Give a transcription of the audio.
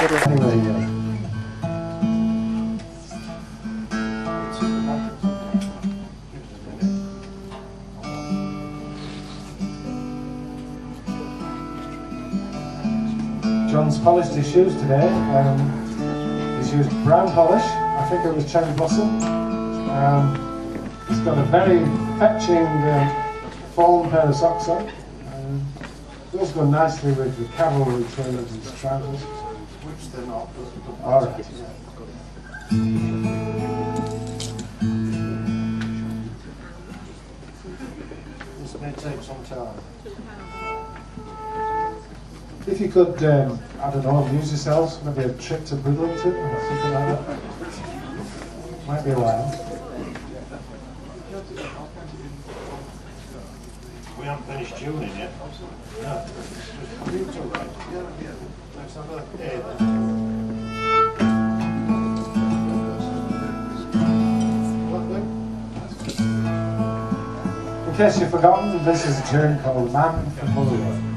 Anyway, John's polished his shoes today. He's used brown polish. I think it was cherry blossom. He's got a very fetching fawn pair of socks on. Those go nicely with the cavalry trainers and his trousers. Which they're not. All right. This may take some time. If you could, I don't know, amuse yourselves, maybe a trip to Bridlington or something like that. Might be a while. We haven't finished tuning yet. No. It's all right. Yeah. Let's have a A then. In case you've forgotten, this is a tune called Man From Mullaghroe.